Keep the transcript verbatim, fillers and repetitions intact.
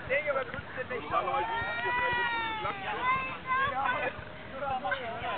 Tegen, wat goed is het niet. Normalerweise is het even op de vlak. Ja, maar...